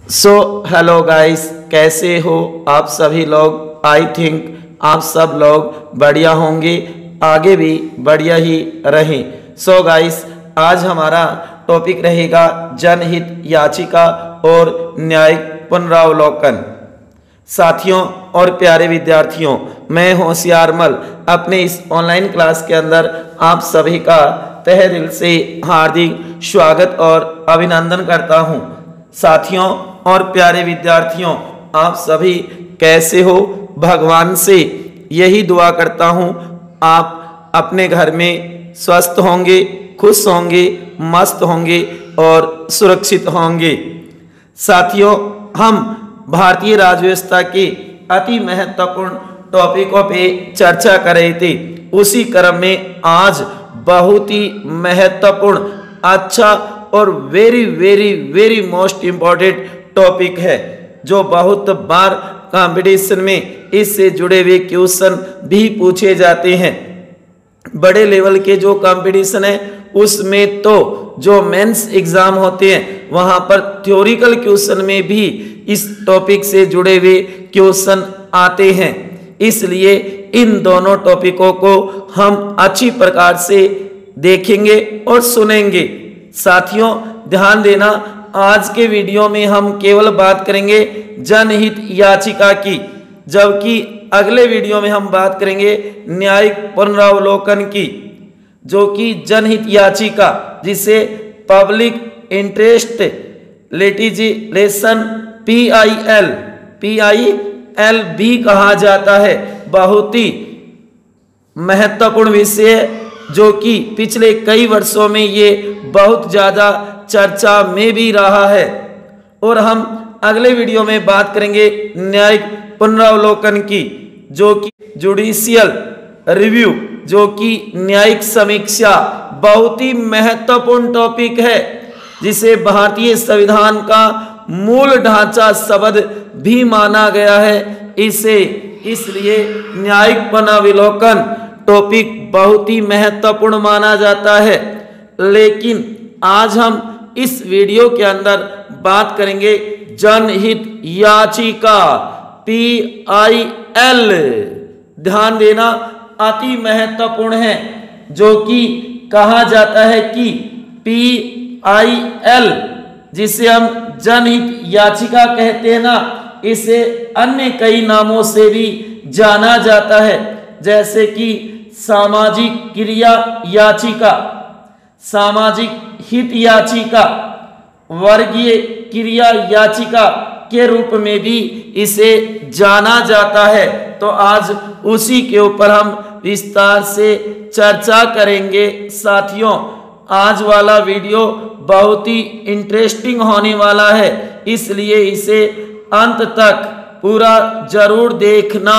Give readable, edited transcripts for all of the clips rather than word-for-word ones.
Hello guys, कैसे हो आप सभी लोग। आई थिंक आप सब लोग बढ़िया होंगे, आगे भी बढ़िया ही रहें। गाइस, आज हमारा टॉपिक रहेगा जनहित याचिका और न्यायिक पुनरावलोकन। साथियों और प्यारे विद्यार्थियों, मैं होशियारमल अपने इस ऑनलाइन क्लास के अंदर आप सभी का तहे दिल से हार्दिक स्वागत और अभिनंदन करता हूं। साथियों और प्यारे विद्यार्थियों, आप सभी कैसे हो। भगवान से यही दुआ करता हूं आप अपने घर में स्वस्थ होंगे, खुश होंगे, मस्त होंगे और सुरक्षित होंगे। साथियों, हम भारतीय राज्य व्यवस्था के अति महत्वपूर्ण टॉपिकों पे चर्चा कर रहे थे। उसी क्रम में आज बहुत ही महत्वपूर्ण, अच्छा और very very very most important topic है, जो बहुत बार कंपटीशन में इससे जुड़े हुए क्वेश्चन भी पूछे जाते हैं। बड़े लेवल के जो कंपटीशन है उसमें तो जो मेंस एग्जाम होते हैं वहां पर थ्योरिकल क्वेश्चन में भी इस टॉपिक से जुड़े हुए क्वेश्चन आते हैं। इसलिए इन दोनों टॉपिकों को हम अच्छी प्रकार से देखेंगे और सुनेंगे। साथियों, ध्यान देना, आज के वीडियो में हम केवल बात करेंगे जनहित याचिका की, जबकि अगले वीडियो में हम बात करेंगे न्यायिक पुनरावलोकन की, जो कि जनहित याचिका जिसे पब्लिक इंटरेस्ट लिटिगेशन PIL भी कहा जाता है। बहुत ही महत्वपूर्ण विषय, जो कि पिछले कई वर्षों में ये बहुत ज़्यादा चर्चा में भी रहा है। और हम अगले वीडियो में बात करेंगे न्यायिक पुनरावलोकन की, जो कि जुडिशियल रिव्यू, जो कि न्यायिक समीक्षा, बहुत ही महत्वपूर्ण टॉपिक है, जिसे भारतीय संविधान का मूल ढांचा शब्द भी माना गया है। इसलिए न्यायिक पुनरावलोकन टॉपिक बहुत ही महत्वपूर्ण माना जाता है। लेकिन आज हम इस वीडियो के अंदर बात करेंगे जनहित याचिका PIL। ध्यान देना, अति महत्वपूर्ण है, जो कि कहा जाता है कि PIL, जिसे हम जनहित याचिका कहते हैं ना, इसे अन्य कई नामों से भी जाना जाता है, जैसे कि सामाजिक क्रिया याचिका, सामाजिक हित याचिका, वर्गीय क्रिया याचिका के रूप में भी इसे जाना जाता है। तो आज उसी के ऊपर हम विस्तार से चर्चा करेंगे। साथियों, आज वाला वीडियो बहुत ही इंटरेस्टिंग होने वाला है, इसलिए इसे अंत तक पूरा जरूर देखना।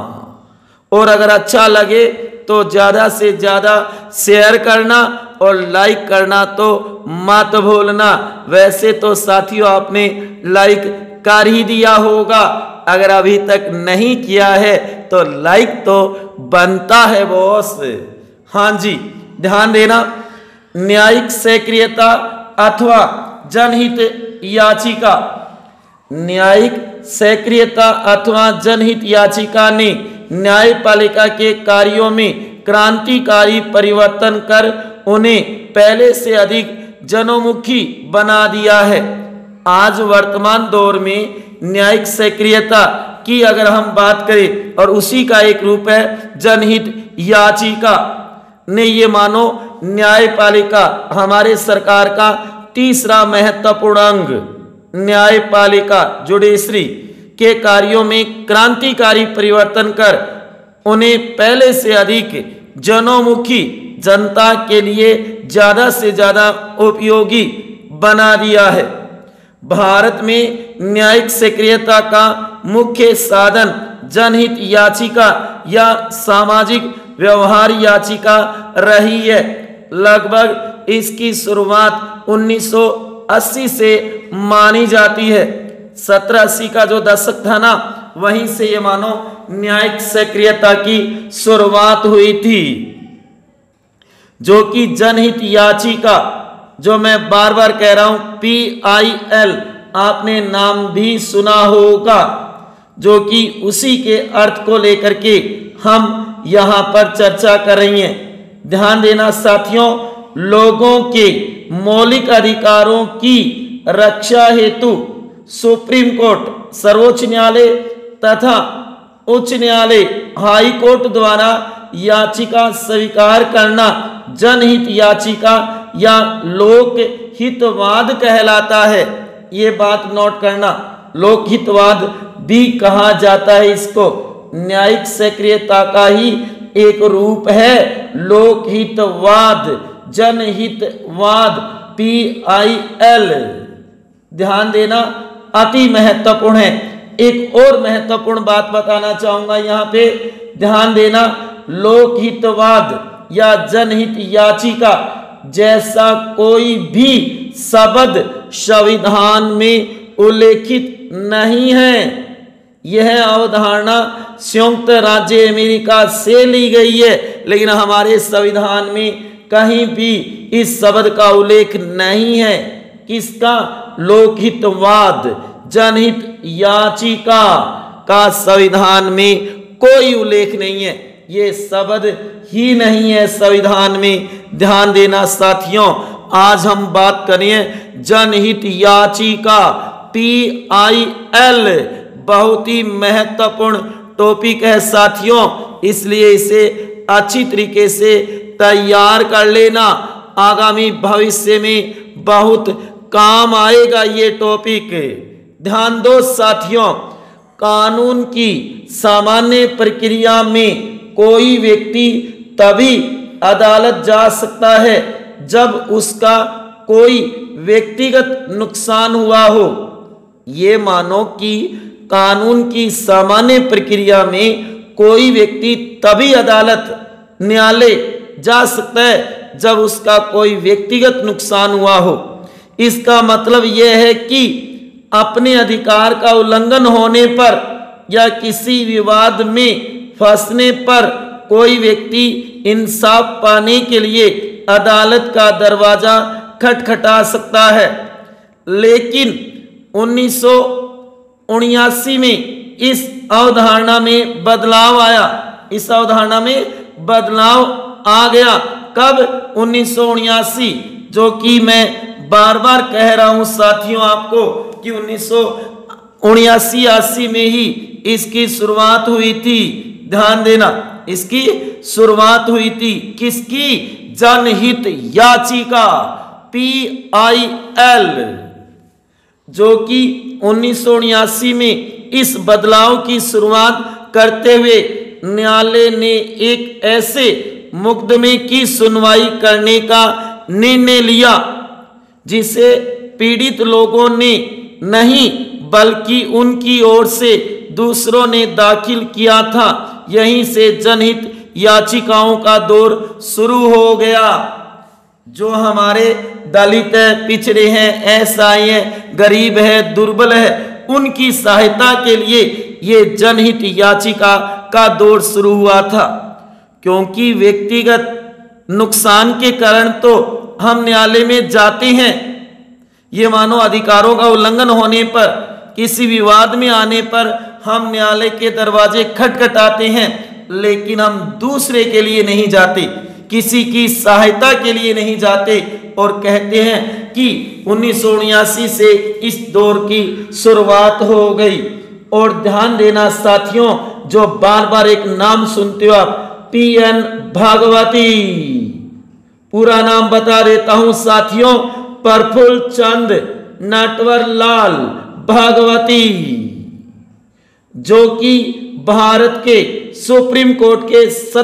और अगर अच्छा लगे तो ज़्यादा से ज़्यादा शेयर करना और लाइक करना तो मत भूलना। वैसे तो साथियों, आपने लाइक कर ही दिया होगा, अगर अभी तक नहीं किया है तो लाइक तो बनता है बॉस। हाँ जी, ध्यान देना, न्यायिक सक्रियता अथवा जनहित याचिका। न्यायिक सक्रियता अथवा जनहित याचिका ने न्यायपालिका के कार्यों में क्रांतिकारी परिवर्तन कर उन्हें पहले से अधिक जनोन्मुखी बना दिया है। आज वर्तमान दौर में न्यायिक सक्रियता की अगर हम बात करें, और उसी का एक रूप है जनहित याचिका ने, ये मानो न्यायपालिका हमारे सरकार का तीसरा महत्वपूर्ण अंग, न्यायपालिका जुडिशरी के कार्यों में क्रांतिकारी परिवर्तन कर उन्हें पहले से अधिक जनोन्मुखी, जनता के लिए ज़्यादा से ज़्यादा उपयोगी बना दिया है। भारत में न्यायिक सक्रियता का मुख्य साधन जनहित याचिका या सामाजिक व्यवहार याचिका रही है। लगभग इसकी शुरुआत 1980 से मानी जाती है। 1780 का जो दशक था ना, वहीं से ये मानो न्यायिक सक्रियता की शुरुआत हुई थी, जो कि जनहित याचिका, जो मैं बार बार कह रहा हूं PIL आपने नाम भी सुना होगा, जो कि उसी के अर्थ को लेकर के हम यहाँ पर चर्चा कर रही हैं। ध्यान देना साथियों, लोगों के मौलिक अधिकारों की रक्षा हेतु सुप्रीम कोर्ट, सर्वोच्च न्यायालय तथा उच्च न्यायालय, हाई कोर्ट द्वारा याचिका स्वीकार करना जनहित याचिका या लोक हितवाद कहलाता है। ये बात नोट करना, लोक हितवाद भी कहा जाता है इसको। न्यायिक सक्रियता का ही एक रूप है लोकहितवाद, जनहितवाद, PIL। ध्यान देना अति महत्वपूर्ण है। एक और महत्वपूर्ण बात बताना चाहूंगा यहाँ पे, ध्यान देना, लोकहितवाद या जनहित याचिका जैसा कोई भी शब्द संविधान में उल्लेखित नहीं है। यह अवधारणा संयुक्त राज्य अमेरिका से ली गई है, लेकिन हमारे संविधान में कहीं भी इस शब्द का उल्लेख नहीं है। किसका? लोकहितवाद, जनहित याचिका का संविधान में कोई उल्लेख नहीं है। ये शब्द ही नहीं है संविधान में। ध्यान देना साथियों, आज हम बात करें जनहित याचिका, PIL। बहुत ही महत्वपूर्ण टॉपिक है साथियों, इसलिए इसे अच्छी तरीके से तैयार कर लेना। आगामी भविष्य में बहुत काम आएगा ये टॉपिक। ध्यान दो साथियों, कानून की सामान्य प्रक्रिया में कोई व्यक्ति तभी अदालत जा सकता है जब उसका कोई व्यक्तिगत नुकसान हुआ हो। ये मानो कि कानून की सामान्य प्रक्रिया में कोई व्यक्ति तभी अदालत, न्यायालय जा सकता है जब उसका कोई व्यक्तिगत नुकसान हुआ हो। इसका मतलब यह है कि अपने अधिकार का उल्लंघन होने पर या किसी विवाद में फंसने पर कोई व्यक्ति इंसाफ पाने के लिए अदालत का दरवाजा खटखटा सकता है। लेकिन 1979 में इस अवधारणा में बदलाव आया। इस अवधारणा में बदलाव आ गया। कब? 1979, जो कि मैं बार बार कह रहा हूं साथियों आपको कि 1979-80 में ही इसकी शुरुआत हुई थी। ध्यान देना, इसकी शुरुआत हुई थी। किसकी? जनहित याचिका, PIL, जो कि 1979 में इस बदलाव की शुरुआत करते हुए न्यायालय ने एक ऐसे मुकदमे की सुनवाई करने का निर्णय लिया जिसे पीड़ित लोगों ने नहीं बल्कि उनकी ओर से दूसरों ने दाखिल किया था। यहीं से जनहित याचिकाओं का दौर शुरू हो गया। जो हमारे दलित है, पिछड़े हैं, असहाय है, गरीब है, दुर्बल है, उनकी सहायता के लिए ये जनहित याचिका का दौर शुरू हुआ था। क्योंकि व्यक्तिगत नुकसान के कारण तो हम न्यायालय में जाते हैं। ये मानो अधिकारों का उल्लंघन होने पर, किसी विवाद में आने पर हम न्यायालय के दरवाजे खटखटाते हैं, लेकिन हम दूसरे के लिए नहीं जाते, किसी की सहायता के लिए नहीं जाते और कहते हैं कि 1979 से इस दौर की शुरुआत हो गई। और ध्यान देना साथियों, जो बार बार एक नाम सुनते हो आप, PN भागवती। पूरा नाम बता देता हूं साथियों, प्रफुल्ल चंद नटवरलाल भागवती, जो कि भारत के सुप्रीम कोर्ट के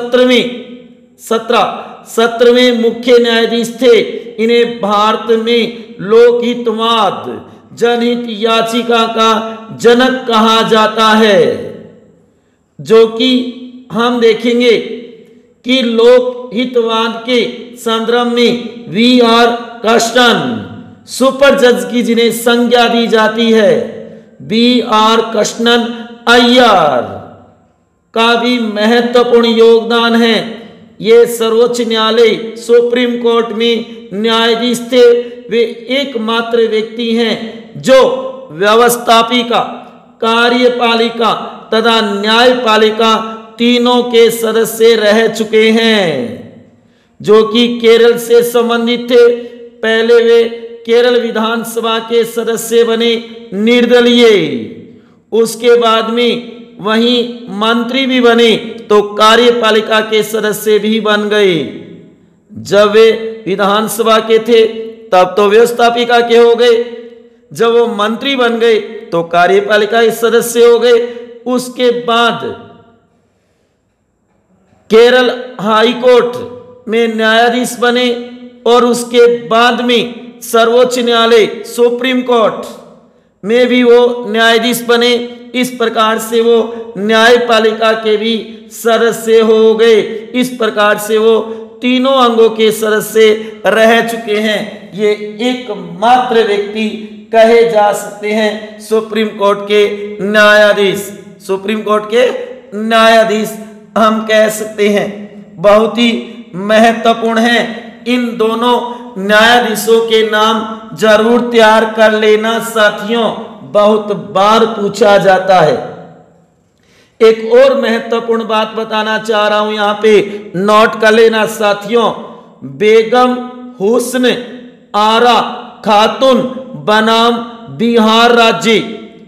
17वें मुख्य न्यायाधीश थे। इन्हें भारत में लोकहितवाद, जनहित याचिका का जनक कहा जाता है। जो कि हम देखेंगे कि लोकहितवाद के संदर्भ में VR कृष्णन, सुपर जज की जिन्हें संज्ञा दी जाती है, VR कृष्णन अय्यर का भी महत्वपूर्ण योगदान है। ये सर्वोच्च न्यायालय, सुप्रीम कोर्ट में न्यायाधीश थे। वे एकमात्र व्यक्ति हैं जो व्यवस्थापिका, कार्यपालिका तथा न्यायपालिका तीनों के सदस्य रह चुके हैं, जो कि केरल से संबंधित थे। पहले वे केरल विधानसभा के सदस्य बने निर्दलीय, उसके बाद में वहीं मंत्री भी बने तो कार्यपालिका के सदस्य भी बन गए। जब वे विधानसभा के थे तब तो व्यवस्थापिका के हो गए, जब वो मंत्री बन गए तो कार्यपालिका के सदस्य हो गए। उसके बाद केरल हाई कोर्ट में न्यायाधीश बने और उसके बाद में सर्वोच्च न्यायालय सुप्रीम कोर्ट में भी वो न्यायाधीश बने। इस प्रकार से वो न्यायपालिका के भी सदस्य हो गए। इस प्रकार से वो तीनों अंगों के सदस्य रह चुके हैं। ये एकमात्र व्यक्ति कहे जा सकते हैं सुप्रीम कोर्ट के न्यायाधीश। सुप्रीम कोर्ट के न्यायाधीश हम कह सकते हैं, बहुत ही महत्वपूर्ण है। इन दोनों न्यायाधीशों के नाम जरूर तैयार कर लेना साथियों, बहुत बार पूछा जाता है। एक और महत्वपूर्ण बात बताना चाह रहा हूं, यहां पे नोट कर लेना साथियों। बेगम हुस्न आरा खातून बनाम बिहार राज्य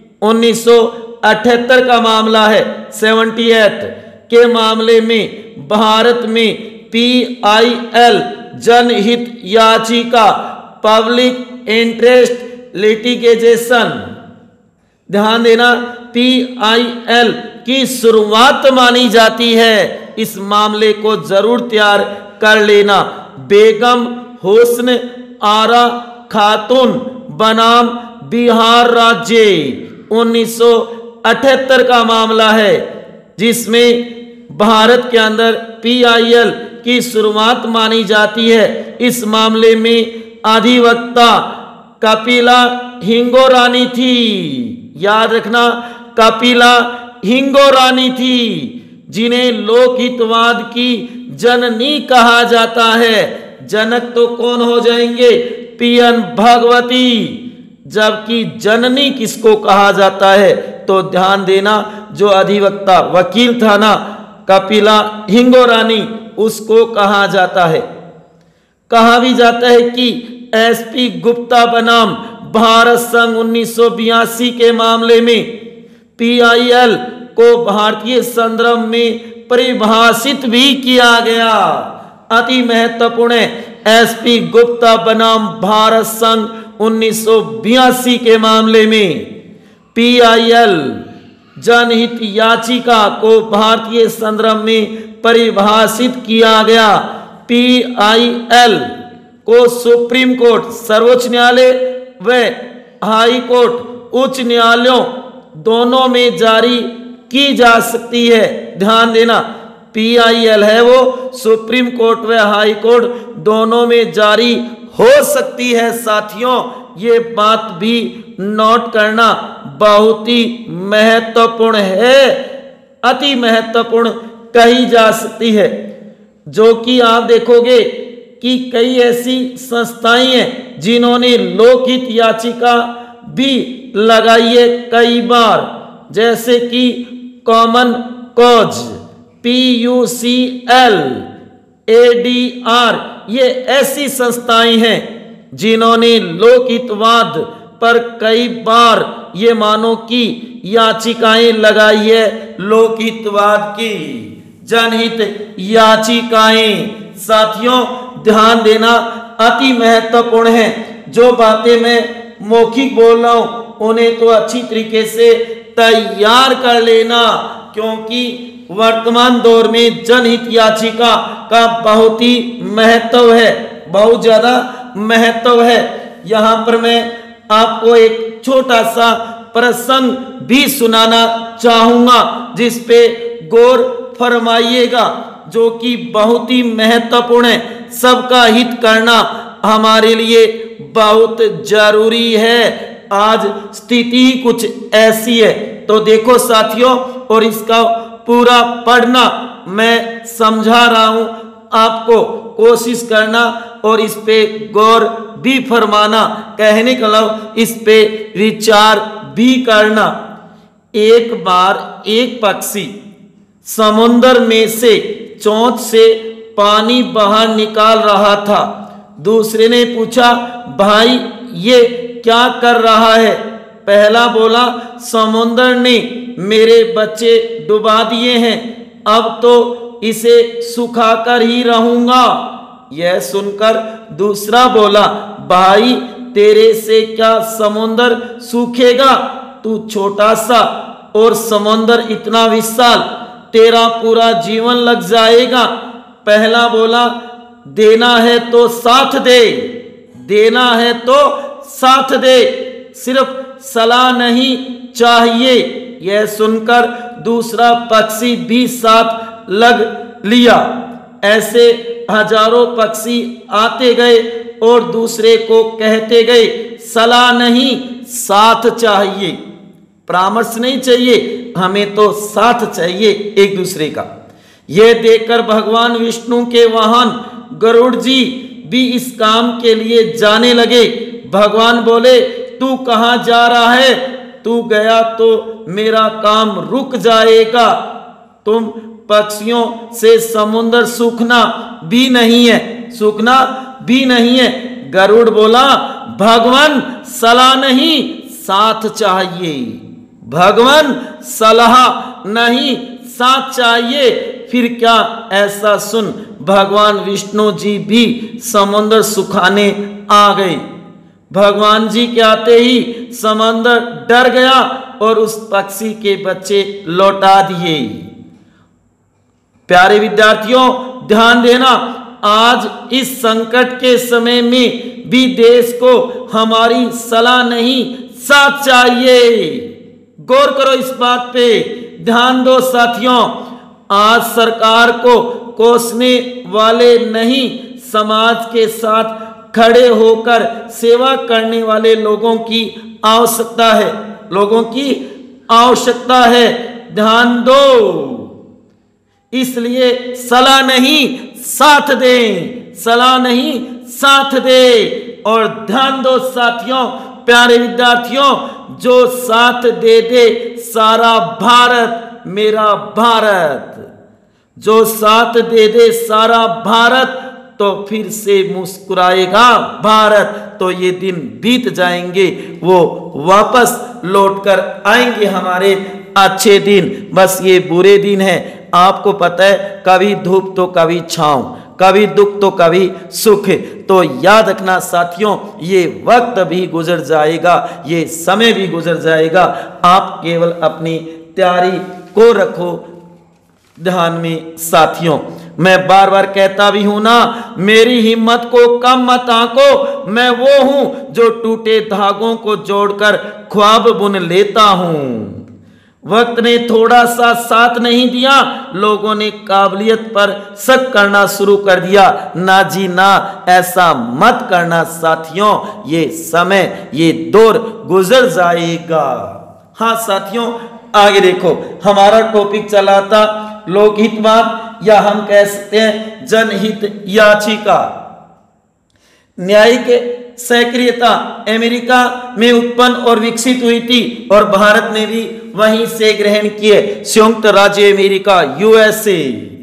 1978 का मामला है। 78 के मामले में भारत में PIL जनहित याचिका पब्लिक इंटरेस्ट लिटिगेशन, ध्यान देना, PIL की शुरुआत मानी जाती है। इस मामले को जरूर तैयार कर लेना। बेगम हुस्न आरा खातून बनाम बिहार राज्य 1978 का मामला है, जिसमें भारत के अंदर PIL की शुरुआत मानी जाती है। इस मामले में अधिवक्ता कपिला हिंगोरानी थी। याद रखना, कपिला हिंगोरानी थी, जिन्हें लोकहितवाद की जननी कहा जाता है। जनक तो कौन हो जाएंगे? PN भगवती, जबकि जननी किसको कहा जाता है? तो ध्यान देना, जो अधिवक्ता वकील था ना कपिला हिंगोरानी, उसको कहा जाता है। कहा भी जाता है कि SP गुप्ता बनाम भारत संघ 1982 के मामले में PIL को भारतीय संदर्भ में परिभाषित भी किया गया। अति महत्वपूर्ण है। SP गुप्ता बनाम भारत संघ 1982 के मामले में PIL जनहित याचिका को भारतीय संदर्भ में परिभाषित किया गया। PIL को सुप्रीम कोर्ट, सर्वोच्च न्यायालय व हाई कोर्ट, उच्च न्यायालयों दोनों में जारी की जा सकती है। ध्यान देना, PIL है वो सुप्रीम कोर्ट व हाई कोर्ट दोनों में जारी हो सकती है। साथियों, ये बात भी नोट करना बहुत ही महत्वपूर्ण है, अति महत्वपूर्ण कही जा सकती है। जो कि आप देखोगे कि कई ऐसी संस्थाएं हैं जिन्होंने लोकहित याचिका भी लगाई है कई बार, जैसे कि कॉमन कॉज, PUCL, ADR, ये ऐसी संस्थाएं हैं जिन्होंने लोकहितवाद पर कई बार ये मानो कि याचिकाएं लगाई है, लोकहितवाद की जनहित याचिकाएं। साथियों, ध्यान देना, अति महत्वपूर्ण है। जो बातें मैं मौखिक बोल रहा हूं उन्हें तो अच्छी तरीके से तैयार कर लेना, क्योंकि वर्तमान दौर में जनहित याचिका का बहुत ही महत्व है, बहुत ज्यादा महत्व है। यहां पर मैं आपको एक छोटा सा प्रसंग भी सुनाना चाहूंगा, जिस पे गौर फरमाइएगा, जो कि बहुत ही महत्वपूर्ण है। सबका हित करना हमारे लिए बहुत जरूरी है। आज स्थिति ही कुछ ऐसी है। तो देखो साथियों, और इसका पूरा पढ़ना मैं समझा रहा हूं, आपको कोशिश करना और इस पे गौर भी फरमाना, कहने का मतलब इस पे विचार भी करना। एक बार एक पक्षी समुद्र में से चोंच से पानी बाहर निकाल रहा था। दूसरे ने पूछा, भाई ये क्या कर रहा है? पहला बोला, समुद्र ने मेरे बच्चे डुबा दिए हैं, अब तो इसे सुखाकर ही रहूंगा। यह सुनकर दूसरा बोला, भाई तेरे से क्या समुद्र सूखेगा? तू छोटा सा और समुद्र इतना विशाल, तेरा पूरा जीवन लग जाएगा। पहला बोला, देना है तो साथ दे, देना है तो साथ दे, सिर्फ सलाह नहीं चाहिए। यह सुनकर दूसरा पक्षी भी साथ लग लिया। ऐसे हजारों पक्षी आते गए और दूसरे को कहते गए, सलाह नहीं साथ चाहिए, परामर्श नहीं चाहिए, हमें तो साथ चाहिए एक दूसरे का। यह देखकर भगवान विष्णु के वाहन गरुड़ जी भी इस काम के लिए जाने लगे। भगवान बोले, तू कहाँ जा रहा है? तू गया तो मेरा काम रुक जाएगा। तुम पक्षियों से समुद्र सूखना भी नहीं है, सूखना भी नहीं है। गरुड़ बोला, भगवान सलाह नहीं साथ चाहिए, भगवान सलाह नहीं साथ चाहिए। फिर क्या? ऐसा सुन भगवान विष्णु जी भी समुद्र सुखाने आ गए। भगवान जी के आते ही समुद्र डर गया और उस पक्षी के बच्चे लौटा दिए। प्यारे विद्यार्थियों, ध्यान देना, आज इस संकट के समय में भी देश को हमारी सलाह नहीं साथ चाहिए। गौर करो इस बात पे, ध्यान दो साथियों। आज सरकार को कोसने वाले नहीं, समाज के साथ खड़े होकर सेवा करने वाले लोगों की आवश्यकता है, लोगों की आवश्यकता है। ध्यान दो, इसलिए सलाह नहीं साथ दे, सलाह नहीं साथ दे। और ध्यान दो साथियों, प्यारे विद्यार्थियों, जो साथ दे दे सारा भारत मेरा भारत, जो साथ दे दे सारा भारत, तो फिर से मुस्कुराएगा भारत। तो ये दिन बीत जाएंगे, वो वापस लौटकर आएंगे हमारे अच्छे दिन। बस ये बुरे दिन है, आपको पता है, कभी धूप तो कभी छांव, कभी दुख तो कभी सुख। तो याद रखना साथियों, ये वक्त भी गुजर जाएगा, ये समय भी गुजर जाएगा। आप केवल अपनी तैयारी को रखो ध्यान में साथियों। मैं बार बार कहता भी हूं ना, मेरी हिम्मत को कम मत आंको, मैं वो हूं जो टूटे धागों को जोड़कर ख्वाब बुन लेता हूं। वक्त ने थोड़ा सा साथ नहीं दिया, लोगों ने काबिलियत पर शक करना शुरू कर दिया। ना जी ना, ऐसा मत करना साथियों, ये समय, ये दौर गुजर जाएगा। हाँ साथियों, आगे देखो, हमारा टॉपिक चला था लोकहितवाद, या हम कह सकते हैं जनहित याचिका। न्यायिक सक्रियता अमेरिका में उत्पन्न और विकसित हुई थी और भारत ने भी वहीं से ग्रहण किए। संयुक्त राज्य अमेरिका यूएसए।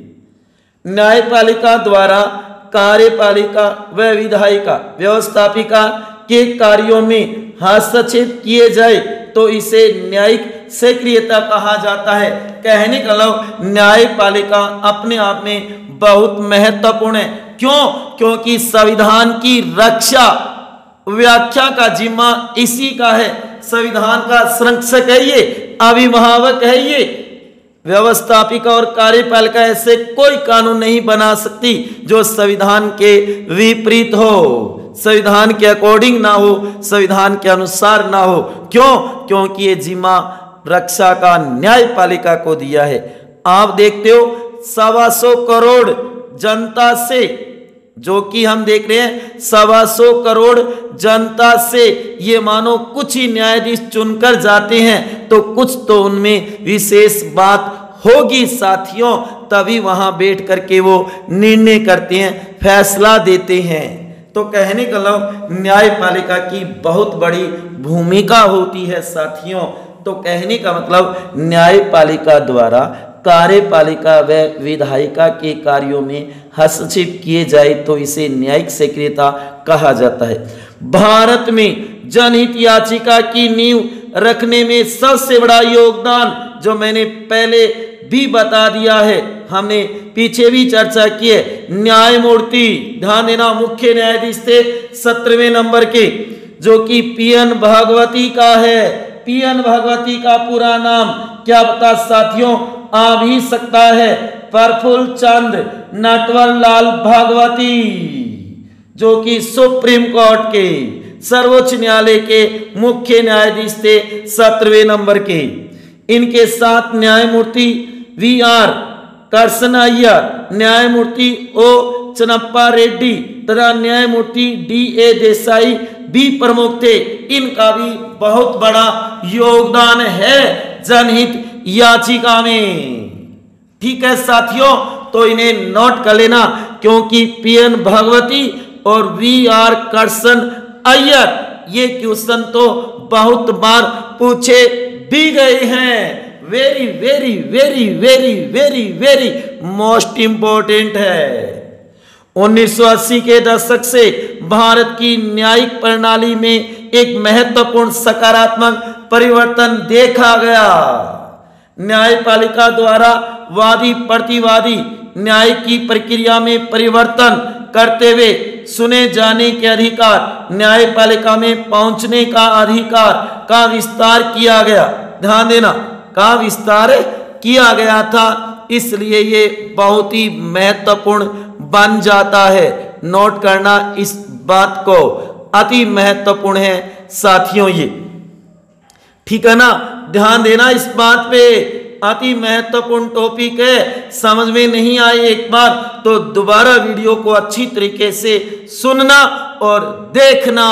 न्यायपालिका द्वारा कार्यपालिका व विधायिका व्यवस्थापिका के कार्यों में हस्तक्षेप किए जाए तो इसे न्यायिक सक्रियता कहा जाता है। कहने का मतलब न्यायपालिका अपने आप में बहुत महत्वपूर्ण है। क्यों? क्योंकि संविधान की रक्षा व्याख्या का जिम्मा इसी का है। संविधान का संरक्षक है ये, अभिभावक है ये। व्यवस्थापिका और कार्यपालिका ऐसे कोई कानून नहीं बना सकती जो संविधान के विपरीत हो, संविधान के अकॉर्डिंग ना हो, संविधान के अनुसार ना हो। क्यों? क्योंकि ये जिम्मा रक्षा का न्यायपालिका को दिया है। आप देखते हो 125 करोड़ जनता से, जो कि हम देख रहे हैं 125 करोड़ जनता से, ये मानो कुछ ही न्यायाधीश चुनकर जाते हैं तो कुछ तो उनमें विशेष बात होगी साथियों। तभी वहां बैठ करके वो निर्णय करते हैं, फैसला देते हैं। तो कहने का मतलब न्यायपालिका की बहुत बड़ी भूमिका होती है साथियों। तो कहने का मतलब न्यायपालिका द्वारा कार्यपालिका व विधायिका के कार्यों में हस्तक्षेप किए जाए तो इसे न्यायिक सक्रियता कहा जाता है। भारत में जनहित याचिका की नींव रखने में सबसे बड़ा योगदान, जो मैंने पहले भी बता दिया है, हमने पीछे भी चर्चा की है, न्यायमूर्ति, ध्यान देना, मुख्य न्यायाधीश थे 17वें नंबर के, जो कि पीएन भागवती का है। पीएन भागवती का पूरा नाम क्या बता साथियों, आ भी सकता है, प्रफुल्ल चंद नटवरलाल भागवती, जो कि सुप्रीम कोर्ट के सर्वोच्च न्यायालय के मुख्य न्यायाधीश थे 17वें नंबर के। इनके साथ न्यायमूर्ति वी.आर. कृष्णअय्यर, न्यायमूर्ति ओ चन्नप्पा रेड्डी तथा न्यायमूर्ति डी.ए. देसाई भी प्रमुख थे। इनका भी बहुत बड़ा योगदान है जनहित याचिका में। ठीक है साथियों, तो इन्हें नोट कर लेना, क्योंकि पीएन भागवती और वी.आर. कृष्णअय्यर ये क्वेश्चन तो बहुत बार पूछे भी गए हैं। Very very very very very very most important है। 1980 के दशक से भारत की न्यायिक प्रणाली में एक महत्वपूर्ण सकारात्मक परिवर्तन देखा गया। न्यायपालिका द्वारा वादी प्रतिवादी न्याय की प्रक्रिया में परिवर्तन करते हुए सुने जाने के अधिकार, न्यायपालिका में पहुंचने का अधिकार का विस्तार किया गया। ध्यान देना, का विस्तार किया गया था, इसलिए ये बहुत ही महत्वपूर्ण बन जाता है। नोट करना इस बात को, अति महत्वपूर्ण है साथियों ये। ठीक है ना, ध्यान देना इस बात पे, अति महत्वपूर्ण टॉपिक है। समझ में नहीं आए एक बार तो दोबारा वीडियो को अच्छी तरीके से सुनना और देखना।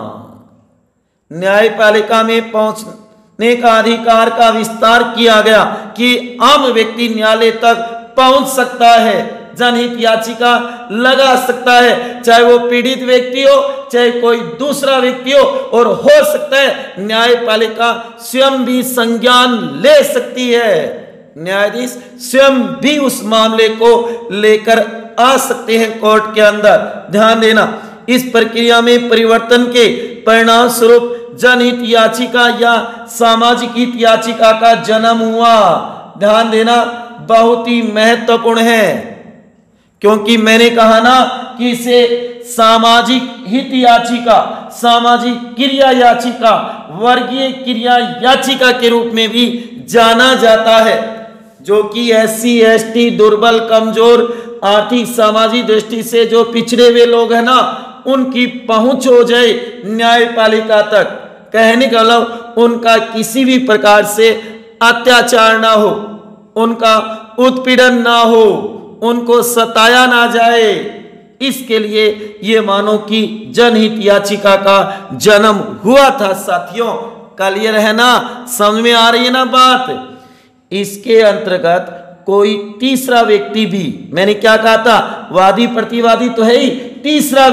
न्यायपालिका में पहुंचने का अधिकार का विस्तार किया गया कि आम व्यक्ति न्यायालय तक पहुंच सकता है, जनहित याचिका लगा सकता है, चाहे वो पीड़ित व्यक्ति हो चाहे कोई दूसरा व्यक्ति हो, और हो सकता है न्यायपालिका स्वयं भी संज्ञान ले सकती है। न्यायाधीश स्वयं भी उस मामले को लेकर आ सकते हैं कोर्ट के अंदर। ध्यान देना, इस प्रक्रिया में परिवर्तन के परिणाम स्वरूप जनहित याचिका या सामाजिक हित याचिका का जन्म हुआ। ध्यान देना, बहुत ही महत्वपूर्ण है, क्योंकि मैंने कहा ना कि इसे सामाजिक हित याचिका, सामाजिक क्रिया याचिका, वर्गीय क्रिया याचिका के रूप में भी जाना जाता है, जो कि SC ST दुर्बल कमजोर आर्थिक सामाजिक दृष्टि से जो पिछड़े हुए लोग हैं ना, उनकी पहुंच हो जाए न्यायपालिका तक। कहने का मतलब उनका किसी भी प्रकार से अत्याचार ना हो, उनका उत्पीड़न ना हो, उनको सताया ना जाए, इसके लिए ये मानो कि जनहित याचिका का जन्म हुआ था साथियों। क्लियर है ना, समझ में आ रही है ना बात। इसके अंतर्गत कोई तीसरा व्यक्ति भी, मैंने क्या कहा था, वादी प्रतिवादी तो है ही, तीसरा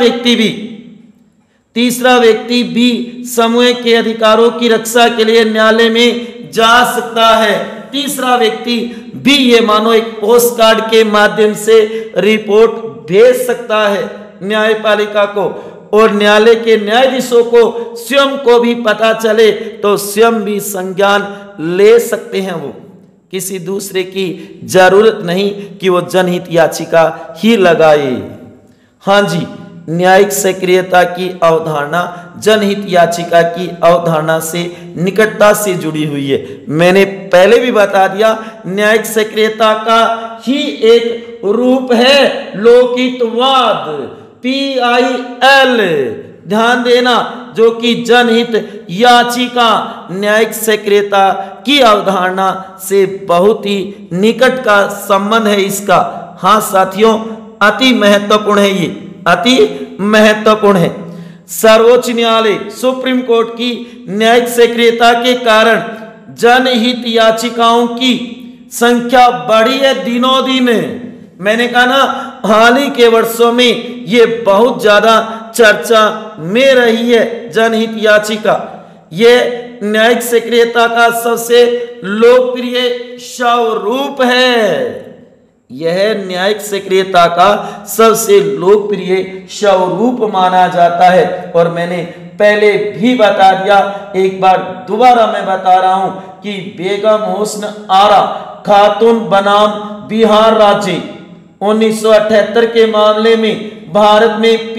व्यक्ति भी समूह के अधिकारों की रक्षा के लिए न्यायालय में जा सकता है। तीसरा व्यक्ति भी ये मानो एक पोस्ट कार्ड के माध्यम से रिपोर्ट भेज सकता है न्यायपालिका को, और न्यायालय के न्यायाधीशों को स्वयं को भी पता चले तो स्वयं भी संज्ञान ले सकते हैं। वो किसी दूसरे की जरूरत नहीं कि वो जनहित याचिका ही लगाए। हाँ जी, न्यायिक सक्रियता की अवधारणा जनहित याचिका की अवधारणा से निकटता से जुड़ी हुई है। मैंने पहले भी बता दिया, न्यायिक सक्रियता का ही एक रूप है लोकहितवाद, PIL। ध्यान देना, जो कि जनहित याचिका न्यायिक सक्रियता की अवधारणा से बहुत ही निकट का संबंध है इसका। हाँ साथियों, अति महत्वपूर्ण है, ये अति महत्वपूर्ण है। सर्वोच्च न्यायालय सुप्रीम कोर्ट की न्यायिक सक्रियता के कारण जनहित याचिकाओं की संख्या बढ़ी है दिनों दिन। मैंने कहा ना, हाल ही के वर्षों में ये बहुत ज्यादा चर्चा में रही है जनहित याचिका। ये न्यायिक सक्रियता का सबसे लोकप्रिय स्वरूप है। यह न्यायिक सक्रियता का सबसे लोकप्रिय स्वरूप माना जाता है। और मैंने पहले भी बता दिया, एक बार दोबारा मैं बता रहा हूं कि बेगम हुस्न आरा खातून बनाम बिहार राज्य 1978 के मामले में भारत में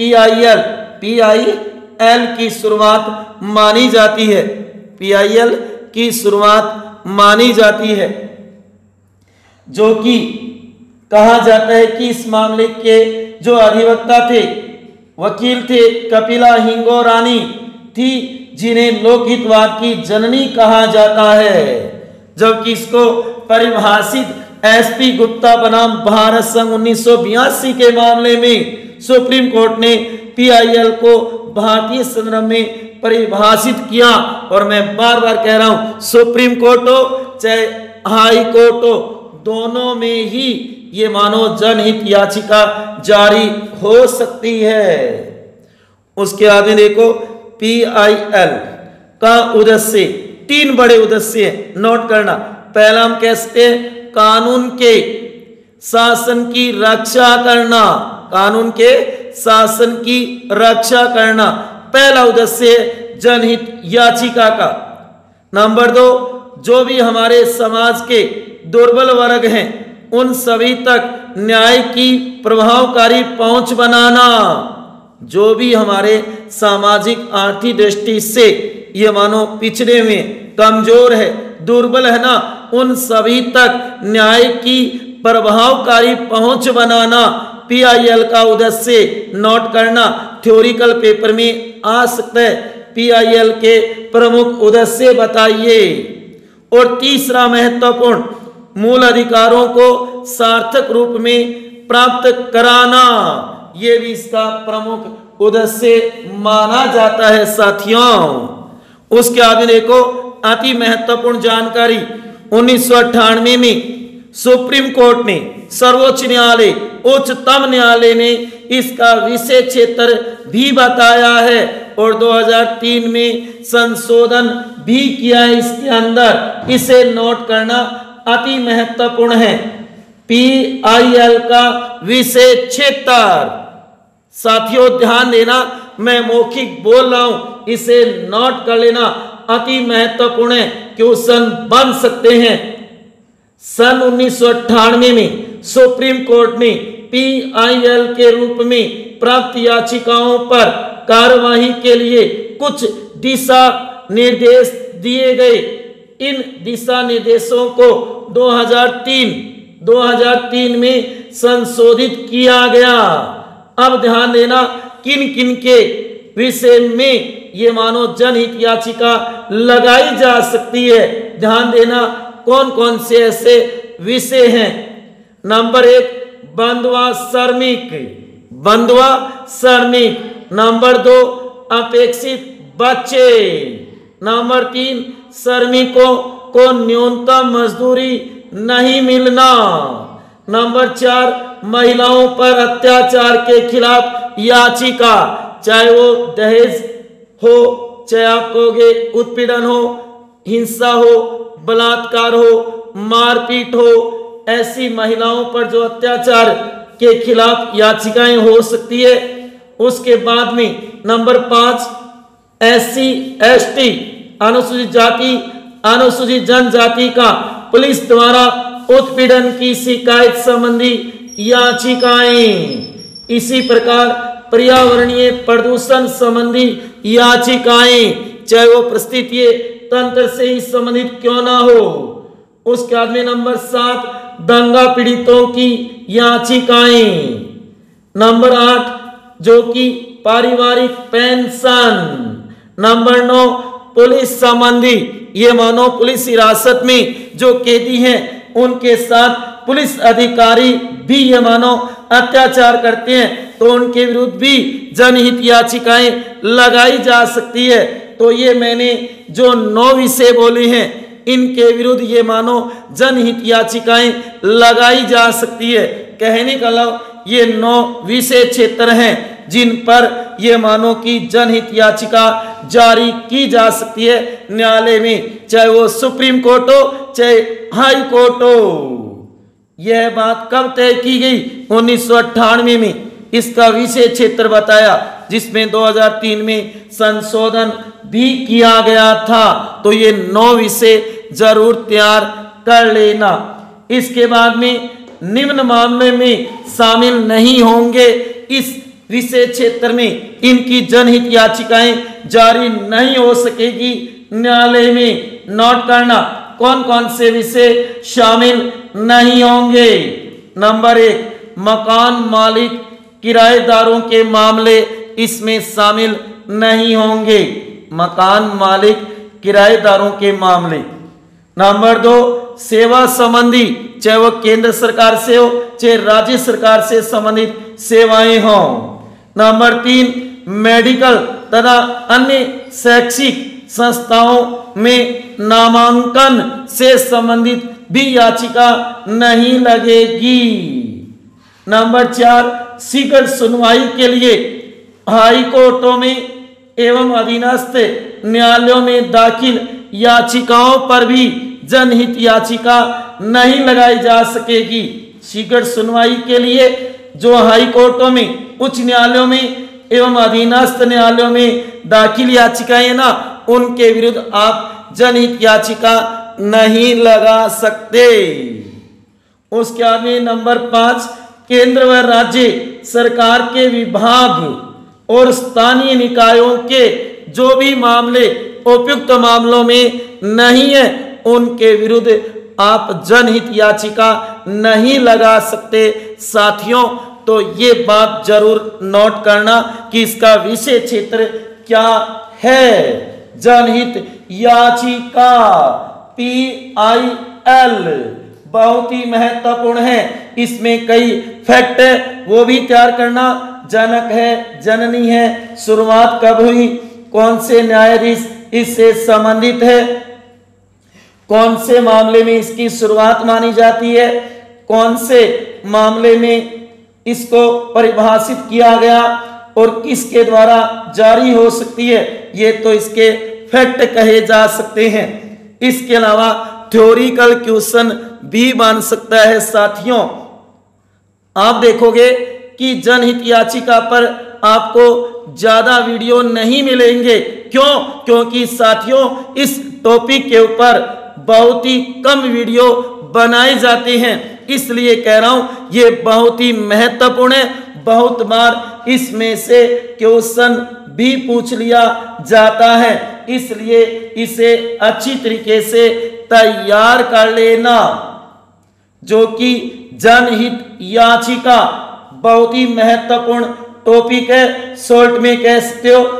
PIL की शुरुआत मानी जाती है। PIL की शुरुआत मानी जाती है, जो कि कहा जाता है कि इस मामले के जो अधिवक्ता थे, वकील थे, कपिला हिंगोरानी थी, जिन्हें लोकहितवाद की जननी कहा जाता है। जबकि इसको परिभाषित SP गुप्ता बनाम भारत संघ 1982 के मामले में सुप्रीम कोर्ट ने PIL को भारतीय संदर्भ में परिभाषित किया। और मैं बार बार कह रहा हूं, सुप्रीम कोर्ट हो चाहे हाई कोर्ट हो, दोनों में ही ये मानव जनहित याचिका जारी हो सकती है। उसके आगे देखो, PIL का उद्देश्य, 3 बड़े उद्देश्य है, नोट करना। पहला हम कहते हैं कानून के शासन की रक्षा करना। कानून के शासन की रक्षा करना पहला उद्देश्य है जनहित याचिका का। नंबर 2, जो भी हमारे समाज के दुर्बल वर्ग हैं उन सभी तक न्याय की प्रभावकारी पहुंच बनाना। जो भी हमारे सामाजिक आर्थिक दृष्टि से ये मानो पिछड़े हुए, कमजोर है, दुर्बल है ना, उन सभी तक न्याय की प्रभावकारी पहुंच बनाना PIL का उद्देश्य। नोट करना, थ्योरिकल पेपर में आ सकता है, PIL के प्रमुख उद्देश्य बताइए। और तीसरा महत्वपूर्ण, मूल अधिकारों को सार्थक रूप में प्राप्त कराना, ये भी इसका प्रमुख उद्देश्य माना जाता है साथियों। उसके आगे देखो, अति महत्वपूर्ण जानकारी, 1998 में सुप्रीम कोर्ट ने, सर्वोच्च न्यायालय, उच्चतम न्यायालय ने इसका विषय क्षेत्र भी बताया है और 2003 में संशोधन भी किया है इसके अंदर। इसे नोट करना अति महत्वपूर्ण है। PIL का विषय क्षेत्र, साथियों ध्यान देना, मैं मौखिक बोल रहा हूं, इसे नोट कर लेना, अति महत्वपूर्ण है, क्वेश्चन बन सकते हैं। सन 1998 में सुप्रीम कोर्ट ने PIL के रूप में प्राप्त याचिकाओं पर कार्यवाही के लिए कुछ दिशा निर्देश दिए गए। इन दिशा निर्देशों को 2003 में संशोधित किया गया। अब ध्यान देना, किन किन के विषय में ये मानो जनहित याचिका लगाई जा सकती है। ध्यान देना, कौन कौन से ऐसे विषय हैं। नंबर 1, बंधुआ श्रमिक। नंबर 2, अपेक्षित बच्चे। नंबर 3, श्रमिकों को न्यूनतम मजदूरी नहीं मिलना। नंबर 4, महिलाओं पर अत्याचार के खिलाफ याचिका, चाहे वो दहेज हो, चाहे आप कहोगे उत्पीड़न हो, हिंसा हो, बलात्कार हो, मारपीट हो, ऐसी महिलाओं पर जो अत्याचार के खिलाफ याचिकाएं हो सकती है। उसके बाद में नंबर 5, SC ST अनुसूचित जाति अनुसूचित जनजाति का पुलिस द्वारा उत्पीड़न की शिकायत संबंधी याचिकाएं। इसी प्रकार पर्यावरणीय प्रदूषण संबंधी याचिकाएं, चाहे वो परिस्थितीय तंत्र से ही संबंधित क्यों ना हो। उसके बाद में नंबर 7, दंगा पीड़ितों की याचिकाएं। नंबर 8, जो कि पारिवारिक पेंशन। नंबर 9, पुलिस संबंधी, ये मानो पुलिस हिरासत में जो कैदी हैं उनके साथ पुलिस अधिकारी भी ये मानो अत्याचार करते हैं तो उनके विरुद्ध भी जनहित याचिकाएं लगाई जा सकती है। तो ये मैंने जो 9 विषय बोले हैं इनके विरुद्ध ये मानो जनहित याचिकाएं लगाई जा सकती है। कहने का मतलब ये 9 विषय क्षेत्र हैं जिन पर ये मानो कि जनहित याचिका जारी की जा सकती है न्यायालय में, चाहे वो सुप्रीम कोर्ट हो चाहे हाई कोर्ट हो। यह बात कब तय की गई? 1998 में इसका विषय क्षेत्र बताया, जिसमें 2003 में संशोधन भी किया गया था। तो ये 9 विषय जरूर तैयार कर लेना। इसके बाद में निम्न मामले में शामिल नहीं होंगे इस विषय क्षेत्र में, इनकी जनहित याचिकाएं जारी नहीं हो सकेगी न्यायालय में। नोट करना कौन कौन से विषय शामिल नहीं होंगे। नंबर 1, मकान मालिक किराएदारों के मामले इसमें शामिल नहीं होंगे, मकान मालिक किराएदारों के मामले। नंबर 2, सेवा संबंधी, चाहे वो केंद्र सरकार से हो चाहे राज्य सरकार से संबंधित सेवाएं हो। नंबर 3, मेडिकल तथा अन्य शैक्षिक संस्थाओं में नामांकन से संबंधित भी याचिका नहीं लगेगी। नंबर 4, शीघ्र सुनवाई के लिए हाई कोर्टों में एवं अधीनस्थ न्यायालयों में दाखिल याचिकाओं पर भी जनहित याचिका नहीं लगाई जा सकेगी। शीघ्र सुनवाई के लिए जो हाई कोर्टों में, उच्च न्यायालयों में एवं अधीनस्थ न्यायालयों में दाखिल याचिकाएं ना, उनके विरुद्ध आप जनहित याचिका नहीं लगा सकते। उसके आगे नंबर 5, केंद्र व राज्य सरकार के विभाग और स्थानीय निकायों के जो भी मामले उपयुक्त मामलों में नहीं है, उनके विरुद्ध आप जनहित याचिका नहीं लगा सकते। साथियों, तो ये बात जरूर नोट करना कि इसका विषय क्षेत्र क्या है। जनहित याचिका PIL बहुत ही महत्वपूर्ण है। इसमें कई फैक्ट है, वो भी तैयार करना। जनक है, जननी है, शुरुआत कब हुई, कौन से न्यायाधीश इससे संबंधित है, कौन से मामले में इसकी शुरुआत मानी जाती है, कौन से मामले में इसको परिभाषित किया गया और किसके द्वारा जारी हो सकती है, ये तो इसके फैक्ट कहे जा सकते हैं। इसके अलावा थ्योरिकल क्वेश्चन भी बन सकता है। साथियों, आप देखोगे कि जनहित याचिका पर आपको ज्यादा वीडियो नहीं मिलेंगे। क्यों? क्योंकि साथियों, इस टॉपिक के ऊपर बहुत ही कम वीडियो बनाए जाते हैं, इसलिए कह रहा हूं ये बहुत ही महत्वपूर्ण है। बहुत बार इसमें से क्वेश्चन भी पूछ लिया जाता है, इसलिए इसे अच्छी तरीके से तैयार कर लेना। जो कि जनहित याचिका बहुत ही महत्वपूर्ण टॉपिक है। शॉर्ट में कह सकते हो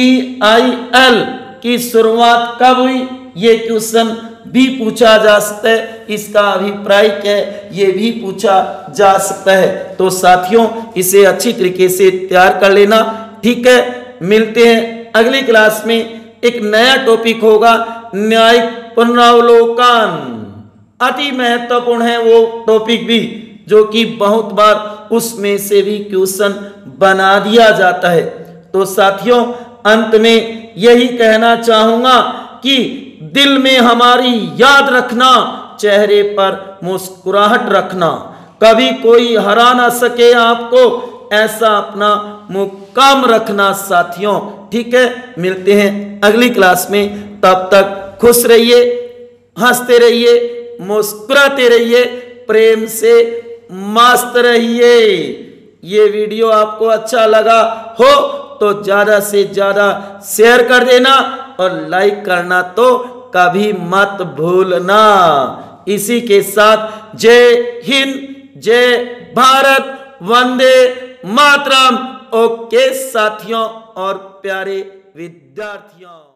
PIL की शुरुआत कब हुई, ये क्वेश्चन भी पूछा जा सकता है। इसका अभिप्राय क्या है, ये भी पूछा जा सकता है। तो साथियों, इसे अच्छी तरीके से तैयार कर लेना। ठीक है, मिलते हैं अगली क्लास में। एक नया टॉपिक होगा, न्यायिक पुनरावलोकन। अति महत्वपूर्ण है वो टॉपिक भी, जो कि बहुत बार उसमें से भी क्वेश्चन बना दिया जाता है। तो साथियों, अंत में यही कहना चाहूंगा कि दिल में हमारी याद रखना, चेहरे पर मुस्कुराहट रखना, कभी कोई हरा ना सके आपको, ऐसा अपना मुकाम रखना। साथियों, ठीक है, मिलते हैं अगली क्लास में। तब तक खुश रहिए, हंसते रहिए, मुस्कुराते रहिए, प्रेम से मस्त रहिए। ये वीडियो आपको अच्छा लगा हो तो ज्यादा से ज्यादा शेयर कर देना और लाइक करना तो कभी मत भूलना। इसी के साथ जय हिंद, जय भारत, वंदे मातरम। ओके साथियों और प्यारे विद्यार्थियों।